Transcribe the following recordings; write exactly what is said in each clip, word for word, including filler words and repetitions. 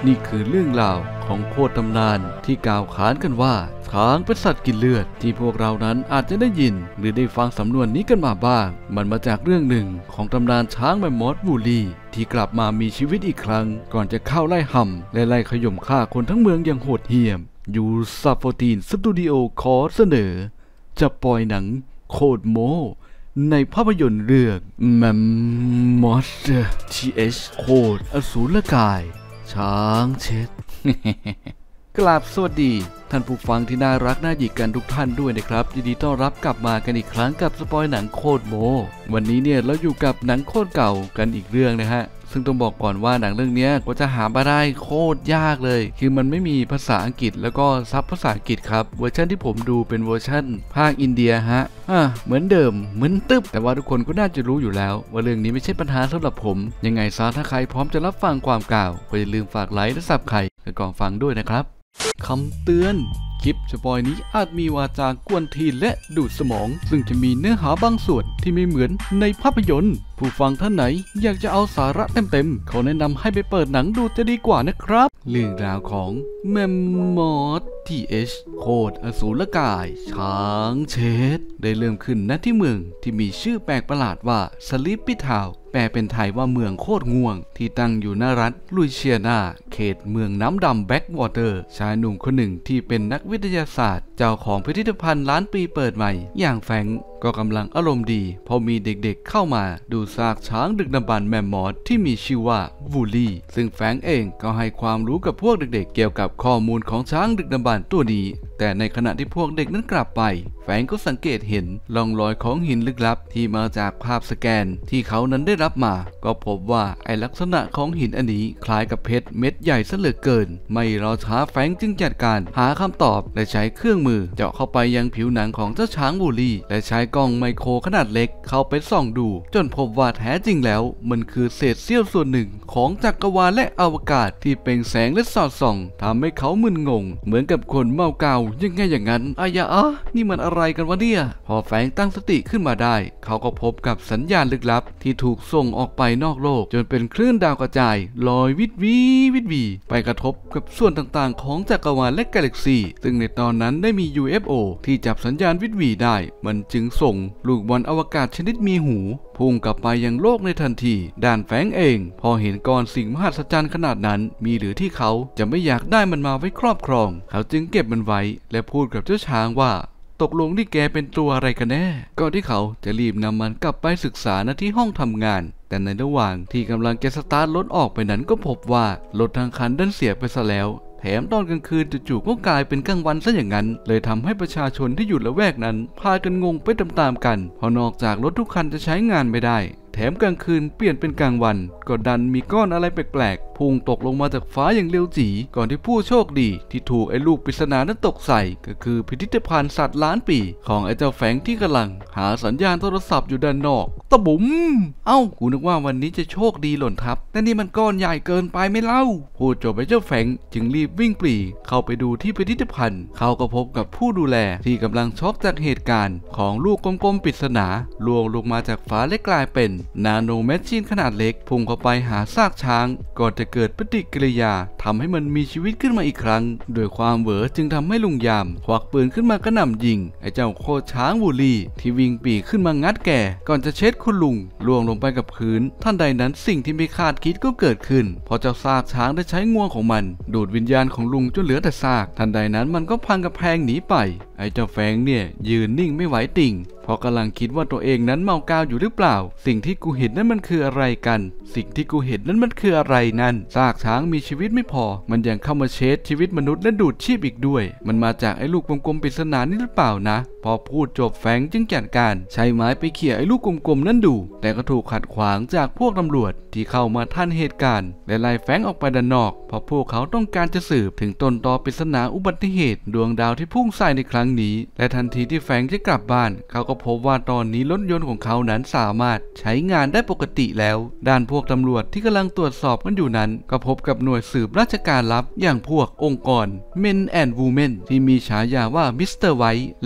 นี่คือเรื่องราวของโคตรตำนานที่กล่าวขานกันว่าช้างเป็นสัตว์กินเลือดที่พวกเรานั้นอาจจะได้ยินหรือได้ฟังสำนวนนี้กันมาบ้างมันมาจากเรื่องหนึ่งของตำนานช้างแมมมอธวูลี่ที่กลับมามีชีวิตอีกครั้งก่อนจะเข้าไล่ห่ำและไล่ขย่มฆ่าคนทั้งเมืองอย่างโหดเหี้ยมยูซาโฟตีนสตูดิโอขอเสนอจะปล่อยหนังโคตรโมในภาพยนตร์เรื่องแมมมอธ ที เอช โคตรอสูรกายช้างเช็ด กราบสวัสดีท่านผู้ฟังที่น่ารักน่าหยิกกันทุกท่านด้วยนะครับยินดีต้อนรับกลับมากันอีกครั้งกับสปอยหนังโคตรโมวันนี้เนี่ยเราอยู่กับหนังโคตรเก่ากันอีกเรื่องนะฮะซึ่งต้องบอกก่อนว่าหนังเรื่องนี้ก็จะหามาได้โคตรยากเลยคือมันไม่มีภาษาอังกฤษแล้วก็ซับภาษาอังกฤษครับเวอร์ชันที่ผมดูเป็นเวอร์ชันภาคอินเดียฮะอ่ะเหมือนเดิมเหมือนตึ๊บแต่ว่าทุกคนก็น่าจะรู้อยู่แล้วว่าเรื่องนี้ไม่ใช่ปัญหาสำหรับผมยังไงซะถ้าใครพร้อมจะรับฟังความกล่าวก็อย่าลืมฝากไลค์และซับใครก่อนฟังด้วยนะครับคำเตือนคลิปสปอยนี้อาจมีวาจากวนทีนและดูดสมองซึ่งจะมีเนื้อหาบางส่วนที่ไม่เหมือนในภาพยนตร์ผู้ฟังท่านไหนอยากจะเอาสาระเต็มๆเขาแนะนำให้ไปเปิดหนังดูจะดีกว่านะครับเรื่องราวของแมมมอธ ที เอช โคตรอสูรกายช้างเช็ดได้เริ่มขึ้นณที่เมืองที่มีชื่อแปลกประหลาดว่าสลิปปี้ทาวน์แปลเป็นไทยว่าเมืองโคตรง่วงที่ตั้งอยู่หน้ารัฐลุยเชียนาเขตเมืองน้ำดำแบ็กวอเตอร์ชายหนุ่มคนหนึ่งที่เป็นนักวิทยาศาสตร์เจ้าของพิพิธภัณฑ์ล้านปีเปิดใหม่อย่างแฟงก็กำลังอารมณ์ดีพอมีเด็กๆเข้ามาดูซากช้างดึกดำบรรพ์แมมมอธที่มีชื่อว่าวูลี่ซึ่งแฟงเองก็ให้ความรู้กับพวกเด็กๆเกี่ยวกับข้อมูลของช้างดึกดำบรรพ์ตัวนี้แต่ในขณะที่พวกเด็กนั้นกลับไปแฟงก็สังเกตเห็นร่องรอยของหินลึกลับที่มาจากภาพสแกนที่เขานั้นได้รับมาก็พบว่าไอลักษณะของหินอันนี้คล้ายกับเพชรเม็ดใหญ่ซะเหลือเกินไม่รอช้าแฟงจึงจัดการหาคำตอบและใช้เครื่องมือเจาะเข้าไปยังผิวหนังของเจ้าช้างวูลี่และใช้กล้องไมโครขนาดเล็กเข้าไปส่องดูจนพบว่าแท้จริงแล้วมันคือเศษเสี้ยวส่วนหนึ่งของจักรวาลและอวกาศที่เปล่งแสงและสอดส่องทำให้เขามึนงงเหมือนกับคนเมาเกายังไงอย่างนั้นอายะอ่ะนี่มันอะไรกันวะเนี่ยพอแฟงตั้งสติขึ้นมาได้เขาก็พบกับสัญญาณลึกลับที่ถูกส่งออกไปนอกโลกจนเป็นคลื่นดาวกระจายลอยวิดวีวิดวีไปกระทบกับส่วนต่างๆของจักรวาลและกาแล็กซีซึ่งในตอนนั้นได้มี ยู เอฟ โอ ที่จับสัญญาณวิดวีได้มันจึงส่งลูกบอลอวกาศชนิดมีหูพุ่งกลับไปยังโลกในทันทีด้านแฟงเองพอเห็นก้อนสิ่งมหัศจรรย์ขนาดนั้นมีหรือที่เขาจะไม่อยากได้มันมาไว้ครอบครองเขาจึงเก็บมันไว้และพูดกับเจ้าช้างว่าตกลงที่แกเป็นตัวอะไรกันแน่ก่อนที่เขาจะรีบนำมันกลับไปศึกษาณที่ห้องทำงานแต่ในระหว่างที่กำลังจะสตาร์ทรถออกไปนั้นก็พบว่ารถทั้งคันดันเสียไปซะแล้วแถมตอนกลางคืนจู่ๆก็กลายเป็นกลางวันซะอย่างนั้นเลยทำให้ประชาชนที่อยู่ละแวกนั้นพากันงงไปตามๆกันเพราะนอกจากรถทุกคันจะใช้งานไม่ได้แถมกลางคืนเปลี่ยนเป็นกลางวันก็ดันมีก้อนอะไรแปลกๆพุ่งตกลงมาจากฟ้าอย่างเร็วจี๋ก่อนที่ผู้โชคดีที่ถูกไอ้ลูกปริศนานั้นตกใส่ก็คือพิพิธภัณฑ์สัตว์ล้านปีของไอ้เจ้าแฝงที่กำลังหาสัญญาณโทรศัพท์อยู่ด้านนอกตะบุ๋มเอ้ากูนึกว่าวันนี้จะโชคดีหล่นทับแต่นี่มันก้อนใหญ่เกินไปไม่เล่าพูดจบไอ้เจ้าแฝงจึงรีบวิ่งปรีเข้าไปดูที่พิพิธภัณฑ์เขาก็พบกับผู้ดูแลที่กำลังช็อกจากเหตุการณ์ของลูกกลมๆปริศนาล่วงลงมาจากฟ้าและกลายเป็นนาโนแมชชีนขนาดเล็กพุ่งเข้าไปหาซากช้างก่อนจะเกิดปฏิกิริยาทำให้มันมีชีวิตขึ้นมาอีกครั้งโดยความเหวอจึงทำให้ลุงยามควักปืนขึ้นมากระหน่ำยิงไอ้เจ้าโคช้างวูลี่ที่วิ่งปีขึ้นมางัดแก่ก่อนจะเช็ดคุณลุงล่วงลงไปกับพื้นท่านใดนั้นสิ่งที่ไม่คาดคิดก็เกิดขึ้นพอเจ้าซากช้างได้ใช้งวงของมันดูดวิญญาณของลุงจนเหลือแต่ซากท่านใดนั้นมันก็พังกระแพงหนีไปไอ้เจ้าแฟงเนี่ยยืนนิ่งไม่ไหวติ่งเพราะกำลังคิดว่าตัวเองนั้นเมากาวอยู่หรือเปล่าสิ่งที่กูเห็นนั้นมันคืออะไรกันสิ่งที่กูเห็นนั้นมันคืออะไรนั่นซากช้างมีชีวิตไม่พอมันยังเข้ามาเช็ดชีวิตมนุษย์และดูดชีพอีกด้วยมันมาจากไอ้ลูกกลมๆปริศนานี่หรือเปล่านะพอพูดจบแฟงจึงจัดการใช้ไม้ไปเขี่ยไอ้ลูกกลมๆนั่นดูแต่ก็ถูกขัดขวางจากพวกตำรวจที่เข้ามาทันเหตุการณ์และไล่แฟงออกไปด้านนอกเพราะพวกเขาต้องการจะสืบถึงต้นตอปริศนาอุบัติเหตุดวงดาวที่พุ่งใส่ในครั้งนี้และทันทีที่แฟงจะกลับบ้านเขาก็พบว่าตอนนี้รถยนต์ของเขานั้นสามารถใช้งานได้ปกติแล้วด้านพวกตำรวจที่กำลังตรวจสอบกันอยู่นั้นก็พบกับหน่วยสืบราชการลับอย่างพวกองค์กร Men and Women ที่มีฉายาว่ามิสเตอร์ไวท์และมิสพา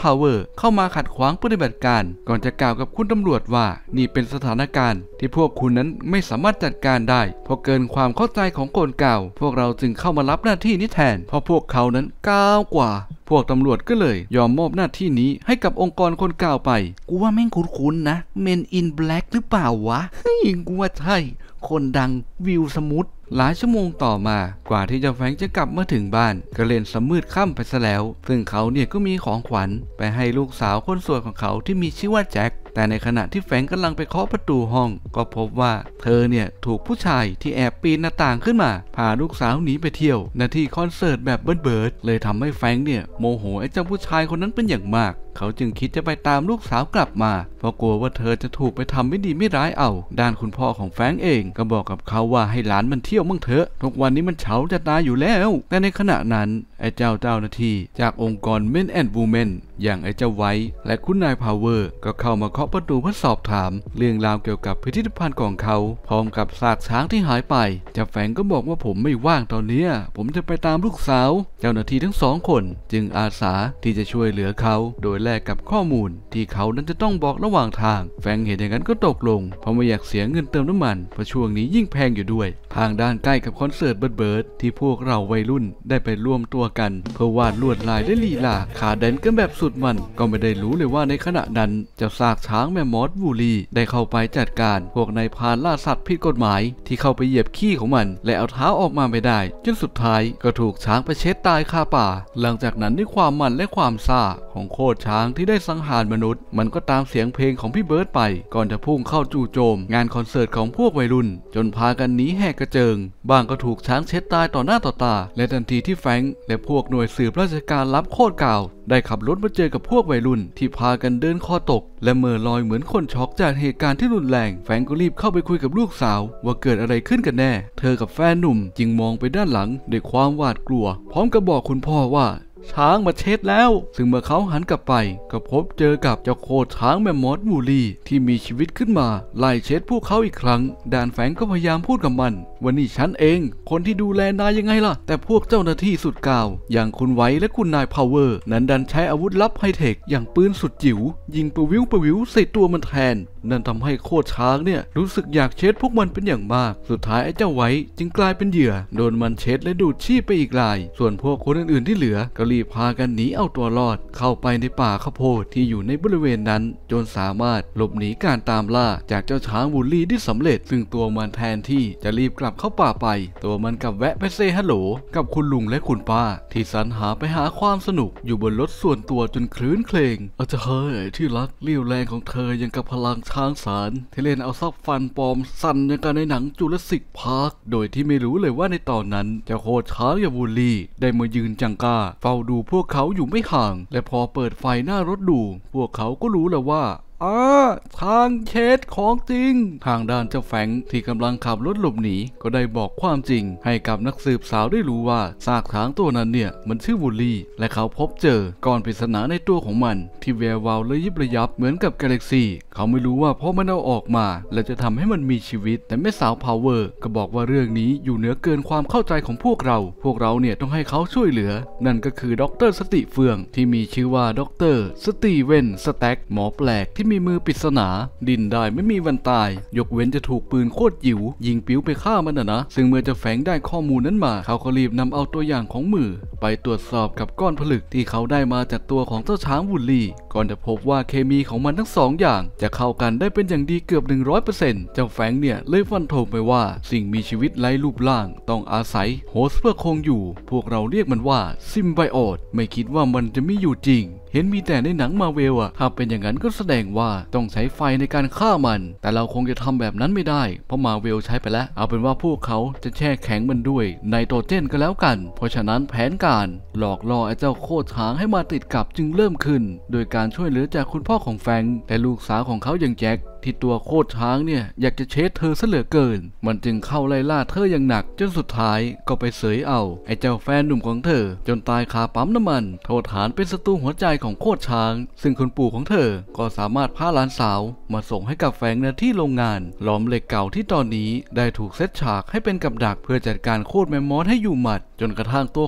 าวเวอร์เข้ามาขัดขวางปฏิบัติการก่อนจะกล่าวกับคุณตำรวจว่านี่เป็นสถานการณ์ที่พวกคุณนั้นไม่สามารถจัดการได้เพราะเกินความเข้าใจของกลเก่าพวกเราจึงเข้ามารับหน้าที่นี้แทนเพราะพวกเขานั้นก้าวกว่าพวกตำรวจก็เลยยอมมอบหน้าที่นี้ให้กับองค์กรคนกล่าวไปกูว่าแม่งคุ้นๆนะ Men in Black หรือเปล่าวะเฮ้ยกูว่าใช่คนดังวิลสมุทรหลายชั่วโมงต่อมากว่าที่เจ้าแฟรงค์จะกลับมาถึงบ้านก็เล่นสมืดค่ำไปซะแล้วซึ่งเขาเนี่ยก็มีของขวัญไปให้ลูกสาวคนสวยของเขาที่มีชื่อว่าแจ็คแต่ในขณะที่แฟรงค์กำลังไปเคาะประตูห้องก็พบว่าเธอเนี่ยถูกผู้ชายที่แอบปีนหน้าต่างขึ้นมาพาลูกสาวหนีไปเที่ยวณที่คอนเสิร์ตแบบเบิร์ดๆเลยทำให้แฟรงค์เนี่ยโมโหไอ้เจ้าผู้ชายคนนั้นเป็นอย่างมากเขาจึงคิดจะไปตามลูกสาวกลับมาเพราะกลัวว่าเธอจะถูกไปทำไม่ดีไม่ร้ายเอาด้านคุณพ่อของแฟรงค์เองก็บอกกับเขาว่าให้หลานมันเที่ยวมั่งเถอะทุกวันนี้มันเฉาจะตายอยู่แล้วแต่ในขณะนั้นไอ้เจ้าเจ้าหน้าที่จากองค์กร Men and Women อย่างไอ้เจ้าไว้และคุณนายพาวเวอร์ก็เข้ามาเคาะประตูเพื่อสอบถามเรื่องราวเกี่ยวกับพิพิธภัณฑ์ของเขาพร้อมกับซากช้างที่หายไปเจ้าแฟรงค์ก็บอกว่าผมไม่ว่างตอนนี้ผมจะไปตามลูกสาวเจ้าหน้าที่ทั้งสองคนจึงอาสาที่จะช่วยเหลือเขาโดยแลกกับข้อมูลที่เขานั้นจะต้องบอกระหว่างทางแฟรงค์เห็นอย่างนั้นก็ตกลงเพราะไม่อยากเสียเงินเติมน้ำมันเพราะช่วงนี้ยิ่งแพงอยู่ด้วยทางด้านใกล้กับคอนเสิร์ตเบิร์ดๆที่พวกเราวัยรุ่นได้ไปร่วมตัวกันเพื่อวาดลวดลายและลีลาขาแดนกันแบบสุดมันก็ไม่ได้รู้เลยว่าในขณะนั้นเจ้าซากช้างแมมมอธบูลีได้เข้าไปจัดการพวกนายพรานล่าสัตว์ผิดกฎหมายที่เข้าไปเหยียบขี้ของมันและเอาเท้าออกมาไม่ได้จนสุดท้ายก็ถูกช้างไปเช็ดตายคาป่าหลังจากนั้นด้วยความมันและความซ่าของโคตรช้างที่ได้สังหารมนุษย์มันก็ตามเสียงเพลงของพี่เบิร์ดไปก่อนจะพุ่งเข้าจู่โจมงานคอนเสิร์ตของพวกวัยรุ่นจนพากันหนีแหกกระเจิงบางก็ถูกช้างเช็ดตายต่อหน้าต่อตาและทันทีที่แฟรงค์และพวกหน่วยสืบราชการลับโคตรเก่าได้ขับรถมาเจอกับพวกวัยรุ่นที่พากันเดินคอตกและเมื่อลอยเหมือนคนช็อกจากเหตุการณ์ที่รุนแรงแฟรงค์ก็รีบเข้าไปคุยกับลูกสาวว่าเกิดอะไรขึ้นกันแน่เธอกับแฟนหนุ่มจึงมองไปด้านหลังด้วยความหวาดกลัวพร้อมกับบอกคุณพ่อว่าช้างมาเช็ดแล้วซึ่งเมื่อเขาหันกลับไปก็พบเจอกับเจ้าโคตรช้างแมมมอธบูลีที่มีชีวิตขึ้นมาไล่เช็ดพวกเขาอีกครั้งด่านแฝงก็พยายามพูดกับมันว่านี่ฉันเองคนที่ดูแลนายยังไงล่ะแต่พวกเจ้าหน้าที่สุดกาวอย่างคุณไว้และคุณนายพาวเวอร์นั้นดันใช้อาวุธลับไฮเทคอย่างปืนสุดจิ๋วยิงประวิวประวิวใส่ตัวมันแทนนั่นทำให้โคตรช้างเนี่ยรู้สึกอยากเช็ดพวกมันเป็นอย่างมากสุดท้ายไอ้เจ้าไว้จึงกลายเป็นเหยื่อโดนมันเช็ดและดูดชีพไปอีกรายส่วนพวกคนอื่นๆที่เหลือก็รีบพากันหนีเอาตัวรอดเข้าไปในป่าข้าวโพดที่อยู่ในบริเวณนั้นจนสามารถหลบหนีการตามล่าจากเจ้าช้างบูลลี่ได้สำเร็จซึ่งตัวมันแทนที่จะรีบกลับเข้าป่าไปตัวมันกลับแวะไปเซฮัลโหลกับคุณลุงและคุณป้าที่สรรหาไปหาความสนุกอยู่บนรถส่วนตัวจนคลื้นเครงอาจจะเฮ้ยที่รักเลี้ยวแรงของเธอยังกับพลังช้างสารที่เล่นเอาซับฟันปลอมสั่นอย่างกันในหนังจูราสสิกพาร์คโดยที่ไม่รู้เลยว่าในตอนนั้นเจ้าโคตรช้างอย่างบูลลี่ได้มายืนจังก้าเฝ้าดูพวกเขาอยู่ไม่ห่างและพอเปิดไฟหน้ารถดูพวกเขาก็รู้แล้วว่าอ่าทางเช็ดของจริงทางด้านเจ้าแฟงที่กำลังขับรถหลบหนีก็ได้บอกความจริงให้กับนักสืบสาวได้รู้ว่าซากช้างตัวนั้นเนี่ยมันชื่อวูลลี่และเขาพบเจอก้อนปริศนาในตัวของมันที่แวววาวและยิบระยับเหมือนกับกาแล็กซี่เขาไม่รู้ว่าเพราะมันเอาออกมาแล้วจะทำให้มันมีชีวิตแต่แม่สาวพาวเวอร์ก็บอกว่าเรื่องนี้อยู่เหนือเกินความเข้าใจของพวกเราพวกเราเนี่ยต้องให้เขาช่วยเหลือนั่นก็คือด็อกเตอร์สติเฟืองที่มีชื่อว่าด็อกเตอร์สตีเวนสแต็กหมอแปลกที่มีมือปริศนาดิ้นได้ไม่มีวันตายยกเว้นจะถูกปืนโคตรจิ๋วยิงปิ้วไปฆ่ามันนะนะซึ่งเมื่อจะแฝงได้ข้อมูลนั้นมาเขาก็รีบนำเอาตัวอย่างของมือไปตรวจสอบกับก้อนผลึกที่เขาได้มาจากตัวของเจ้าช้างวูลลี่ก่อนจะพบว่าเคมีของมันทั้งสองอย่างจะเข้ากันได้เป็นอย่างดีเกือบ หนึ่งร้อยเปอร์เซ็นต์ เจ้าแฝงเนี่ยเลยฟันธงไปว่าสิ่งมีชีวิตไร้รูปร่างต้องอาศัยโฮสต์เพื่อคงอยู่พวกเราเรียกมันว่าซิมไบโอตไม่คิดว่ามันจะมีอยู่จริงเห็นมีแต่ในหนังมาเวลอะถ้าเป็นอย่างนั้นก็แสดงว่าต้องใช้ไฟในการฆ่ามันแต่เราคงจะทำแบบนั้นไม่ได้เพราะมาเวลใช้ไปแล้วเอาเป็นว่าพวกเขาจะแช่แข็งมันด้วยไนโตรเจนก็แล้วกันเพราะฉะนั้นแผนการหลอกล่อไอ้เจ้าโคตรช้างให้มาติดกับจึงเริ่มขึ้นโดยการช่วยเหลือจากคุณพ่อของแฟรงค์และลูกสาวของเขาอย่างแจ็คที่ตัวโคตรช้างเนี่ยอยากจะเช็ดเธอซะเหลือเกินมันจึงเข้าไล่ล่าเธออย่างหนักจนสุดท้ายก็ไปเสยเอาไอ้เจ้าแฟนหนุ่มของเธอจนตายคาปั๊มน้ำมันโทษฐานเป็นศัตรูหัวใจของโคตรช้างซึ่งคุณปู่ของเธอก็สามารถพาหลานสาวมาส่งให้กับแฟรงค์ในที่โรงงานหลอมเหล็กเก่าที่ตอนนี้ได้ถูกเซตฉากให้เป็นกับดักเพื่อจัดการโคตรแมมมอธให้อยู่หมัดจนกระทั่งตัวของมัน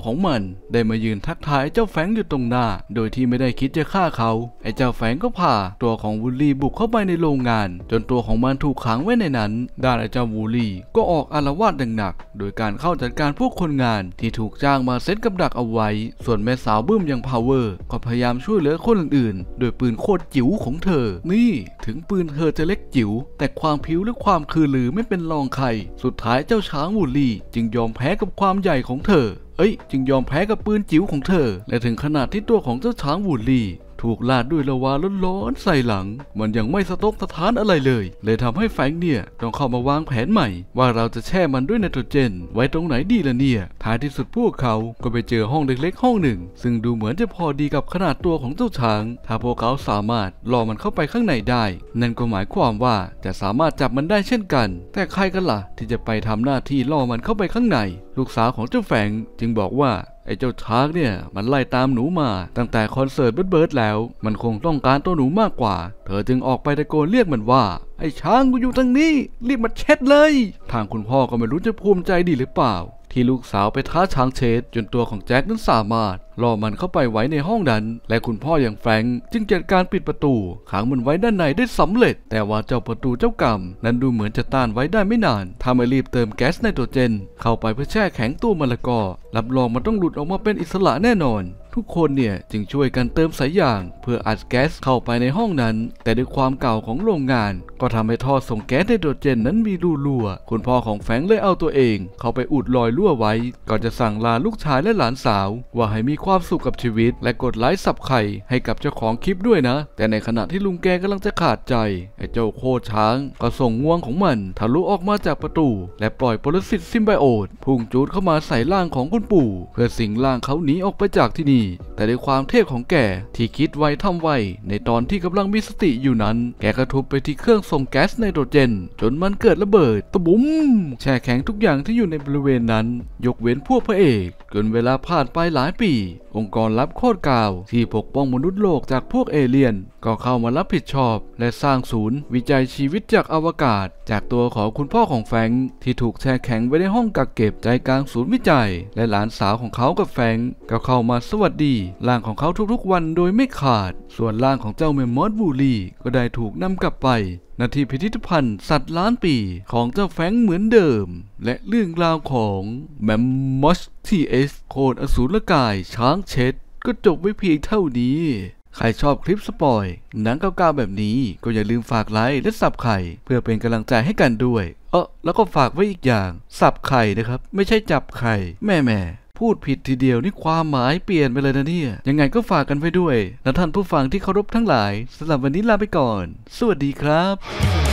ได้มายืนทักทายเจ้าแฟงอยู่ตรงหน้าโดยที่ไม่ได้คิดจะฆ่าเขาไอ้เจ้าแฟงก็พาตัวของวูลลี่บุกเข้าไปในโรงงานจนตัวของมันถูกขังไว้ในนั้นด้านไอ้เจ้าวูลลี่ก็ออกอาละวาดอย่างหนักโดยการเข้าจัดการพวกคนงานที่ถูกจ้างมาเซตกับดักเอาไว้ส่วนแม่สาวบึ้มอย่างพาวเวอร์ก็พยายามช่วยเหลือคนอื่นๆโดยปืนโคตรจิ๋วของเธอนี่ถึงปืนเธอจะเล็กจิ๋วแต่ความผิวและความคือลือไม่เป็นรองใครสุดท้ายเจ้าช้างวูลลี่จึงยอมแพ้กับความใหญ่ของเธอเอ้ยจึงยอมแพ้กับปืนจิ๋วของเธอและถึงขนาดที่ตัวของเจ้าช้างวูลลี่ถูกลาดด้วยละวาร้อนๆใส่หลังมันยังไม่สะทกสะท้านอะไรเลยเลยทำให้แฟงเนี่ยต้องเข้ามาวางแผนใหม่ว่าเราจะแช่มันด้วยไนโตรเจนไว้ตรงไหนดีล่ะเนี่ยท้ายที่สุดพวกเขาก็ไปเจอห้องเล็กๆห้องหนึ่งซึ่งดูเหมือนจะพอดีกับขนาดตัวของเจ้าช้างถ้าพวกเขาสามารถล่อมันเข้าไปข้างในได้นั่นก็หมายความว่าจะสามารถจับมันได้เช่นกันแต่ใครกันล่ะที่จะไปทำหน้าที่ล่อมันเข้าไปข้างในลูกสาวของเจ้าแฟงจึงบอกว่าไอ้เจ้าช้างเนี่ยมันไล่ตามหนูมาตั้งแต่คอนเสิร์ตเบิร์ดๆแล้วมันคงต้องการตัวหนูมากกว่าเธอจึงออกไปตะโกนเรียกมันว่าไอ้ช้างกูอยู่ทางนี้รีบมาเช็ดเลยทางคุณพ่อก็ไม่รู้จะภูมิใจดีหรือเปล่าที่ลูกสาวไปท้าช้างเชดจนตัวของแจ็คนั้นสามารถล่อมันเข้าไปไว้ในห้องนั้นและคุณพ่ออย่างแฟรงค์จึงจัดการปิดประตูขังมันไว้ด้านในได้สำเร็จแต่ว่าเจ้าประตูเจ้ากรรมนั้นดูเหมือนจะต้านไว้ได้ไม่นานถ้าไม่รีบเติมแก๊สไนโตรเจนเข้าไปเพื่อแช่แข็งตัวมันละก็รับรองมันต้องหลุดออกมาเป็นอิสระแน่นอนทุกคนเนี่ยจึงช่วยกันเติมสายยางเพื่ออัดแก๊สเข้าไปในห้องนั้นแต่ด้วยความเก่าของโรงงานก็ทำให้ท่อส่งแก๊สไนโตรเจนนั้นมีรูรั่วคุณพ่อของแฟรงค์เลยเอาตัวเองเข้าไปอุดรอยรั่วไว้ก่อนจะสั่งลาลูกชายและหลานสาวว่าให้มีความสุขกับชีวิตและกดไลค์สับไข่ให้กับเจ้าของคลิปด้วยนะแต่ในขณะที่ลุงแกกำลังจะขาดใจไอ้เจ้าโคช้างก็ส่งงวงของมันทะลุออกมาจากประตูและปล่อยปรสิตซิมไบโอตพุ่งจูดเข้ามาใส่ร่างของคุณปู่เพื่อสิงร่างเขาหนีออกไปจากที่นี่แต่ด้วยความเทพของแกที่คิดไวทำไวในตอนที่กำลังมีสติอยู่นั้นแกกระทุบไปที่เครื่องส่งแก๊สไนโตรเจนจนมันเกิดระเบิดตะบุ้มแช่แข็งทุกอย่างที่อยู่ในบริเวณนั้นยกเว้นพวกพระเอกจนเวลาผ่านไปหลายปีองค์กรลับโคตรกาวที่ปกป้องมนุษย์โลกจากพวกเอเลี่ยนก็เข้ามารับผิดชอบและสร้างศูนย์วิจัยชีวิตจากอวกาศจากตัวของคุณพ่อของแฟรงค์ที่ถูกแช่แข็งไว้ในห้องกักเก็บใจกลางศูนย์วิจัยและหลานสาวของเขากับแฟรงค์ก็เข้ามาสวัสดีร่างของเขาทุกๆวันโดยไม่ขาดส่วนร่างของเจ้าแมมมอธวูลลี่ก็ได้ถูกนำกลับไปณที่พิพิธภัณฑ์สัตว์ล้านปีของเจ้าแฟรงค์เหมือนเดิมและเรื่องราวของแมมมอธ ที เอส โคตรอสูรกายช้างเช็ดก็จบไว้เพียงเท่านี้ใครชอบคลิปสปอยหนังเก่าๆแบบนี้ก็อย่าลืมฝากไลค์และซับไข่เพื่อเป็นกำลังใจให้กันด้วยเออแล้วก็ฝากไว้อีกอย่างซับไข่นะครับไม่ใช่จับไข่แม่แม่พูดผิดทีเดียวนี่ความหมายเปลี่ยนไปเลยนะเนี่ยยังไงก็ฝากกันไว้ด้วยและท่านผู้ฟังที่เคารพทั้งหลายสำหรับวันนี้ลาไปก่อนสวัสดีครับ